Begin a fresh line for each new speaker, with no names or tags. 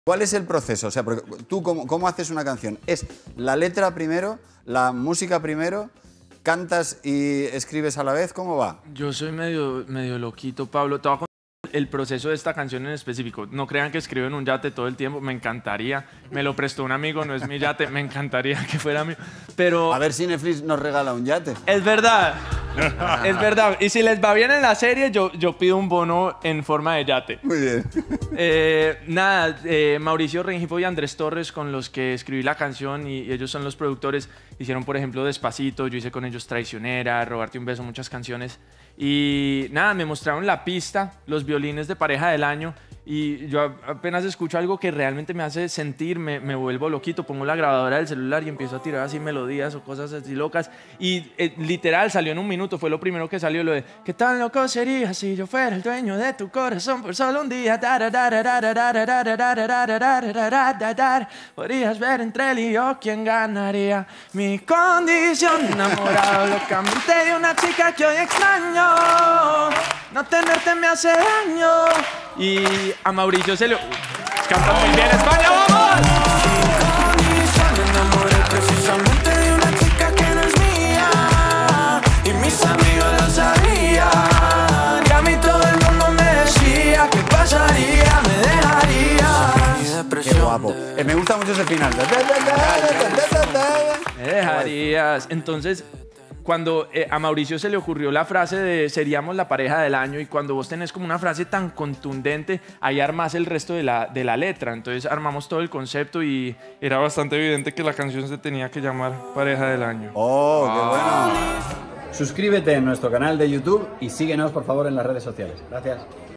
¿Cuál es el proceso? O sea, porque tú, ¿cómo haces una canción? ¿Es la letra primero, la música primero, cantas y escribes a la vez? ¿Cómo va?
Yo soy medio loquito, Pablo. Te voy a contar el proceso de esta canción en específico. No crean que escribo en un yate todo el tiempo. Me encantaría. Me lo prestó un amigo, no es mi yate. Me encantaría que fuera mío. Pero
a ver si Netflix nos regala un yate.
es verdad. Es verdad. Y si les va bien en la serie, yo pido un bono en forma de yate.
Muy bien.
Mauricio Rengifo y Andrés Torres, con los que escribí la canción, y ellos son los productores, hicieron, por ejemplo, Despacito. Yo hice con ellos Traicionera, Robarte un beso, muchas canciones. Y nada, me mostraron la pista, los violines de Pareja del Año, y yo apenas escucho algo que realmente me hace sentir, me vuelvo loquito, pongo la grabadora del celular y empiezo a tirar así melodías o cosas así locas, y literal salió en un minuto, fue lo primero que salió, lo de ¿qué tan loco sería si yo fuera el dueño de tu corazón por solo un día? Podrías ver entre él y yo quién ganaría. Mi condición, enamorado locamente de una chica que hoy extraño. No tenerte me hace daño. Y a Mauricio se le... Canta muy bien España, ¡vamos!
Me enamoré precisamente de una chica que no es mía, y mis amigos lo sabían, y a mí todo el mundo me decía ¿qué pasaría? Me dejaría.
Qué guapo. Me gusta mucho ese final.
Me dejarías. Entonces, cuando a Mauricio se le ocurrió la frase de seríamos la pareja del año, y cuando vos tenés como una frase tan contundente, ahí armás el resto de la letra. Entonces armamos todo el concepto y era bastante evidente que la canción se tenía que llamar Pareja del Año.
¡Oh, qué bueno!
Suscríbete en nuestro canal de YouTube y síguenos, por favor, en las redes sociales. Gracias.